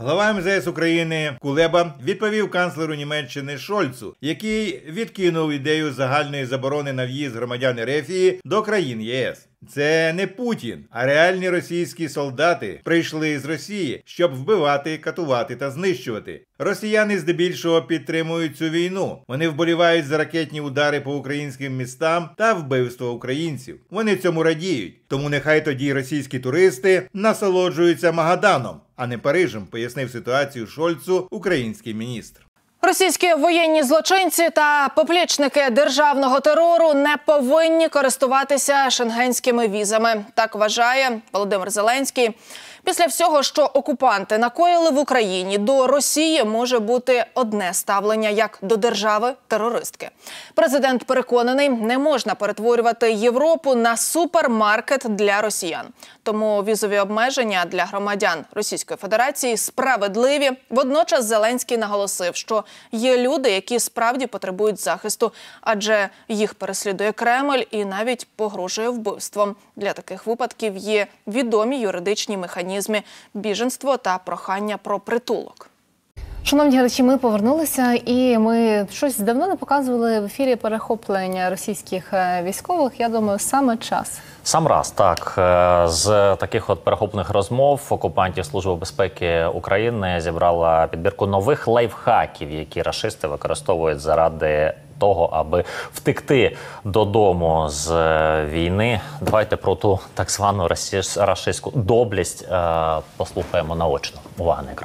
Глава МЗС України Кулеба відповів канцлеру Німеччини Шольцу, який відкинув ідею загальної заборони на в'їзд громадян РФ до країн ЄС. Це не Путін, а реальні російські солдати прийшли з Росії, щоб вбивати, катувати та знищувати. Росіяни здебільшого підтримують цю війну. Вони вболівають за ракетні удари по українським містам та вбивство українців. Вони цьому радіють. Тому нехай тоді російські туристи насолоджуються Магаданом, а не Парижем, пояснив ситуацію Шольцу український міністр. Російські воєнні злочинці та поплічники державного терору не повинні користуватися шенгенськими візами. Так вважає Володимир Зеленський. Після всього, що окупанти накоїли в Україні, до Росії може бути одне ставлення як до держави-терористки. Президент переконаний, не можна перетворювати Європу на супермаркет для росіян. Тому візові обмеження для громадян Російської Федерації справедливі. Водночас Зеленський наголосив, що є люди, які справді потребують захисту, адже їх переслідує Кремль і навіть погрожує вбивством. Для таких випадків є відомі юридичні механізми біженство та прохання про притулок. Шановні глядачі, ми повернулися і ми щось давно не показували в ефірі перехоплення російських військових. Я думаю, саме час. Сам раз, так. З таких от перехоплених розмов окупантів Служби безпеки України зібрала підбірку нових лайфхаків, які рашисти використовують заради того, аби втекти додому з війни. Давайте про ту так звану рашистську доблесть послухаємо наочно. Увага на екран.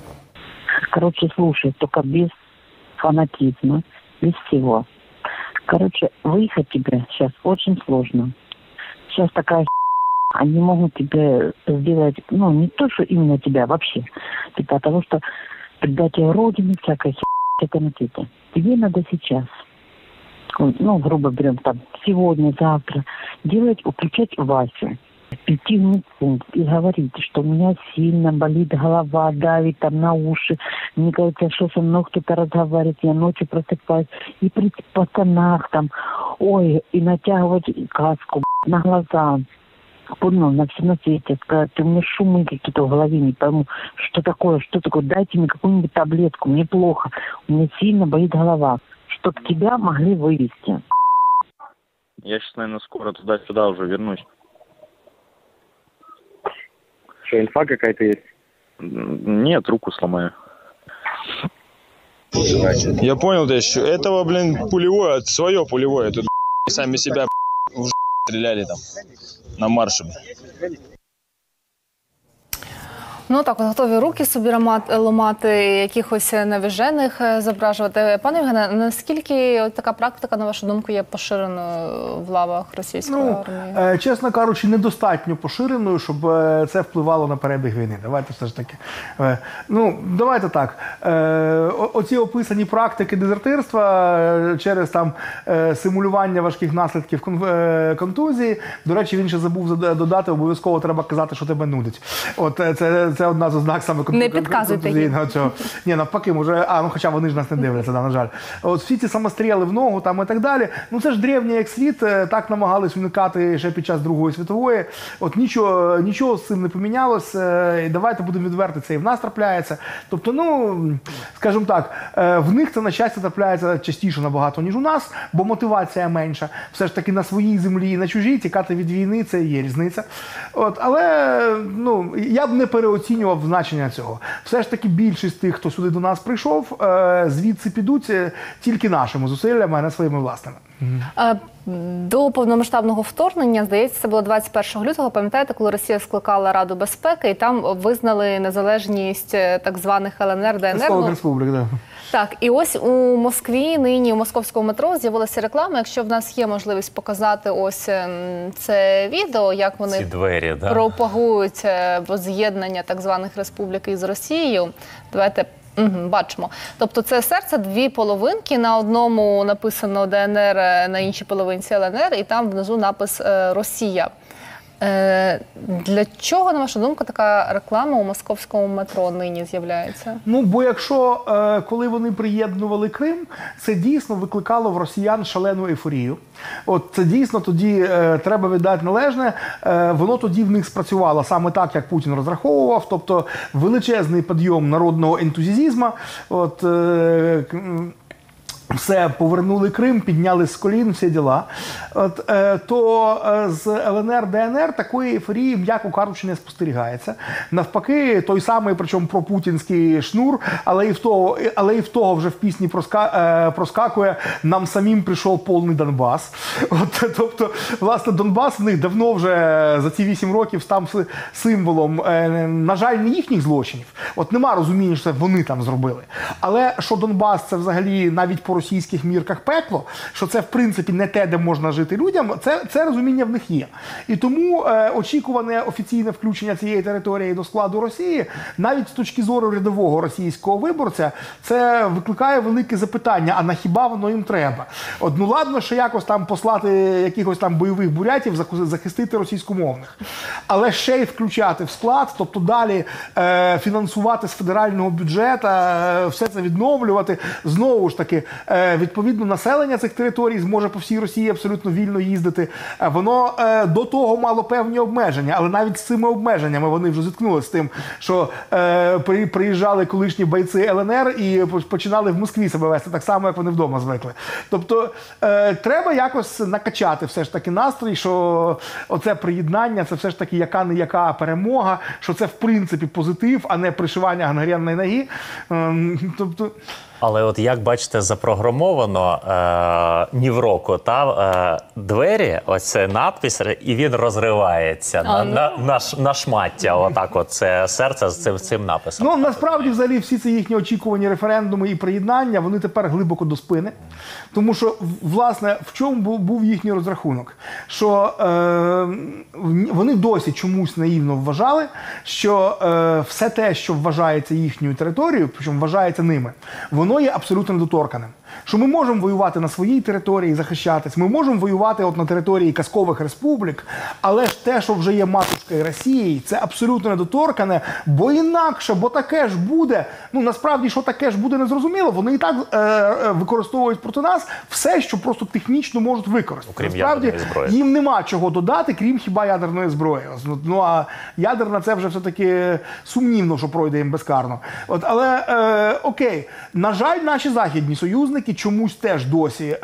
Короче, слушай, только без фанатизма, без всего. Короче, выехать тебе сейчас очень сложно. Сейчас такая они могут тебе сделать, ну, не то, что именно тебя, вообще. Типа того, что предатель Родины, всякая это на свете. Тебе надо сейчас, ну, грубо берем, там, сегодня, завтра, включать Васю. Прийти в пункт и говорить, что у меня сильно болит голова, давит там на уши. Мне кажется, что со мной кто-то разговаривает, я ночью просыпаюсь. И при пацанах там, ой, и натягивать каску на глаза. Понял, на все на свете. Сказать, у меня шумы какие-то в голове, не пойму, что такое, дайте мне какую-нибудь таблетку, мне плохо. У меня сильно болит голова. Чтоб тебя могли вывести. Я сейчас, наверное, скоро туда-сюда уже вернусь. Что, инфа какая-то есть? Нет, руку сломаю. Я понял, что этого, пулевое, свое пулевое. Тут сами себя в стреляли там на марше. Ну так, готові руки собі ламати, якихось навіжених зображувати. Пане Євгене, наскільки така практика, на вашу думку, є поширеною в лавах російської армії? Чесно кажучи, недостатньо поширеною, щоб це впливало на перебіг війни. Давайте все ж таки. Давайте так. Оці описані практики дезертирства через там симулювання важких наслідків контузії. До речі, він ще забув додати, обов'язково треба казати, що тебе нудить. От це одна з ознак саме не підказуйте їм. Ні, навпаки, може, хоча вони ж нас не дивляться, на жаль. От всі ці самостріли в ногу там і так далі, це ж древній як світ, так намагались уникати ще під час Другої світової. От нічого з цим не помінялось, і давайте будемо відверти, це і в нас трапляється. Тобто, скажімо так, в них це, на щастя, трапляється частіше набагато, ніж у нас, бо мотивація менша. Все ж таки на своїй землі і на чужій тікати від війни, це є різниця. От, але, я б не переоцінював значення цього. Все ж таки більшість тих, хто сюди до нас прийшов, звідси підуть тільки нашими зусиллями, а не своїми власними. До повномасштабного вторгнення, здається, це було 21 лютого, пам'ятаєте, коли Росія скликала Раду безпеки, і там визнали незалежність так званих ЛНР, ДНР. Республік, да. Так, і ось у Москві, нині у московському метро з'явилася реклама. Якщо в нас є можливість показати ось це відео, як вони пропагують воз'єднання так званих республік із Росією, давайте бачимо. Тобто це серце, дві половинки, на одному написано ДНР, на іншій половинці ЛНР, і там внизу напис «Росія». Для чого, на вашу думку, така реклама у московському метро нині з'являється? Ну, бо якщо, коли вони приєднували Крим, це дійсно викликало в росіян шалену ейфорію. От це дійсно тоді, треба віддати належне, воно тоді в них спрацювало саме так, як Путін розраховував, тобто величезний підйом народного ентузіазму. От, все, повернули Крим, підняли з колін, всі діла. От, то з ЛНР, ДНР такої ейфорії, м'яко кажучи, не спостерігається. Навпаки, той самий, причому пропутінський шнур, але і в того вже в пісні проскакує «Нам самим прийшов повний Донбас». От, тобто, власне, Донбас в них давно вже за ці 8 років став символом, на жаль, не їхніх злочинів. От нема розуміння, що це вони там зробили. Але що Донбас – це взагалі навіть по російських мірках пекло, що це, в принципі, не те, де можна жити людям, це розуміння в них є. І тому очікуване офіційне включення цієї території до складу Росії, навіть з точки зору рядового російського виборця, це викликає велике запитання, а на хіба воно їм треба? От, ну ладно, що якось там послати якихось там бойових бурятів, захистити російськомовних. Але ще й включати в склад, тобто далі фінансувати з федерального бюджету, все це відновлювати, знову ж таки, відповідно, населення цих територій зможе по всій Росії абсолютно вільно їздити. Воно до того мало певні обмеження, але навіть з цими обмеженнями вони вже зіткнулися з тим, що приїжджали колишні бойці ЛНР і починали в Москві себе вести так само, як вони вдома звикли. Тобто треба якось накачати все ж таки настрій, що оце приєднання, це все ж таки яка-не-яка перемога, що це в принципі позитив, а не пришивання гангренної ноги. Тобто... Але от як бачите, запрограмовано ні в року двері, оце надпис, і він розривається на шмаття. Отак от це серце з цим написом. Ну, насправді, взагалі, всі ці їхні очікувані референдуми і приєднання, вони тепер глибоко до спини. Тому що, власне, в чому був їхній розрахунок? Що вони досі чомусь наївно вважали, що все те, що вважається їхньою територією, причому вважається ними, воно є абсолютно недоторканим. Що ми можемо воювати на своїй території, захищатись, ми можемо воювати от на території казкових республік, але ж те, що вже є матушкою Росії, це абсолютно недоторкане, бо інакше, бо таке ж буде, ну насправді, що таке ж буде, незрозуміло, вони і так використовують проти нас все, що просто технічно можуть використати. Насправді, їм нема чого додати, крім хіба ядерної зброї. Ну а ядерна це вже все-таки сумнівно, що пройде їм безкарно. От, але окей, на жаль, наші західні союзники чомусь теж досі,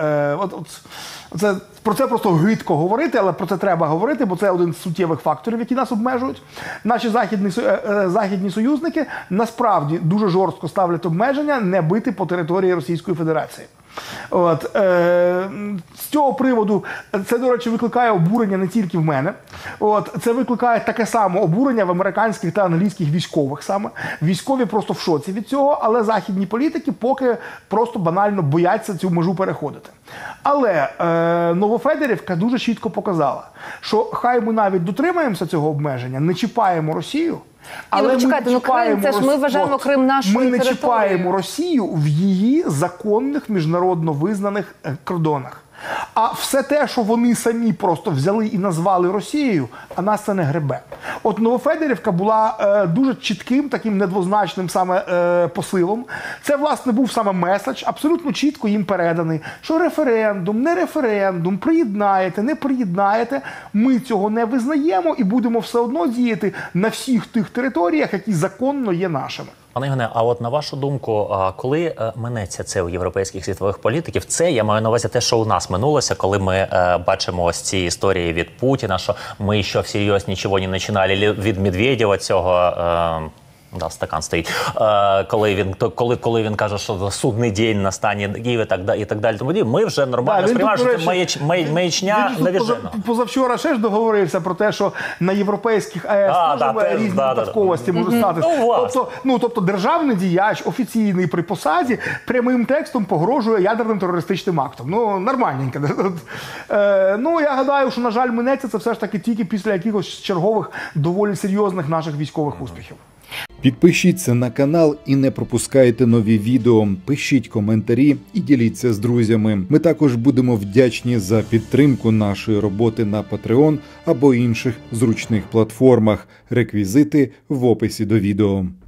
про це просто гидко говорити, але про це треба говорити, бо це один з суттєвих факторів, які нас обмежують. Наші західні союзники насправді дуже жорстко ставлять обмеження не бити по території Російської Федерації. От, з цього приводу це, до речі, викликає обурення не тільки в мене. От, це викликає таке саме обурення в американських та англійських військових саме. Військові просто в шоці від цього, але західні політики поки просто банально бояться цю межу переходити. Але Новофедерівка дуже чітко показала, що хай ми навіть дотримаємося цього обмеження, не чіпаємо Росію, але ми вважаємо Крим нашою територією. Ми не чіпаємо Росію в її законних міжнародно визнаних кордонах. А все те, що вони самі просто взяли і назвали Росією, а нас це не гребе. От Новофедерівка була дуже чітким, таким недвозначним саме посилом. Це, власне, був саме меседж, абсолютно чітко їм переданий, що референдум, не референдум, приєднаєте, не приєднаєте, ми цього не визнаємо і будемо все одно діяти на всіх тих територіях, які законно є нашими. Пане Євгене, а от на вашу думку, коли минеться це у європейських світових політиків, це, я маю на увазі те, що у нас минулося, коли ми бачимо ось ці історії від Путіна, що ми ще всерйоз нічого не починали, від Медведєва цього... Да, стакан стоїть. Коли він каже, що судний день настане і так далі. Тому ми вже нормально сприймаємо, що це маячня навіжена. Позавчора ще ж договорився про те, що на європейських АЕС теж різні випадковості можуть статися. Тобто державний діяч, офіційний при посаді, прямим текстом погрожує ядерним терористичним актом. Ну, нормальненько. Я гадаю, що, на жаль, минеться це все ж таки тільки після якихось чергових доволі серйозних наших військових успіхів. Підпишіться на канал і не пропускайте нові відео. Пишіть коментарі і діліться з друзями. Ми також будемо вдячні за підтримку нашої роботи на Patreon або інших зручних платформах. Реквізити в описі до відео.